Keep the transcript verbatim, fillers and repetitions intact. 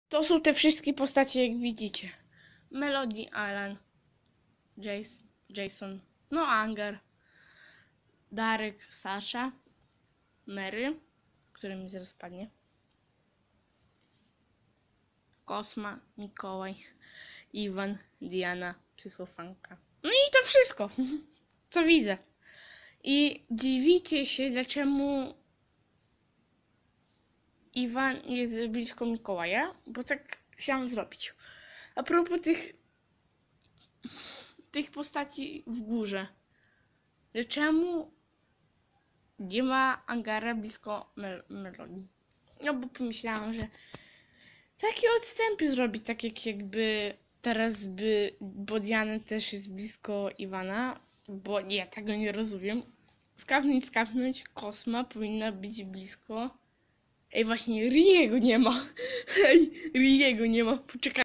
To są te wszystkie postacie, jak widzicie. Melody, Alan, Jace, Jason, no Anger, Darek, Sasha, Mary, który mi zaraz padnie, Kosma, Mikołaj, Iwan, Diana, Psychofanka. No i to wszystko, co widzę. I dziwicie się, dlaczego Iwan jest blisko Mikołaja, bo tak chciałam zrobić. A propos tych tych postaci w górze. Czemu nie ma Angara blisko Mel Melodii? No bo pomyślałam, że takie odstępy zrobić, tak jak jakby teraz by, bo Diana też jest blisko Iwana, bo ja tego nie rozumiem. Skapnąć, skapnąć, Kosma powinna być blisko. Ej, właśnie Riego nie ma. Ej, Riego nie ma, poczekaj.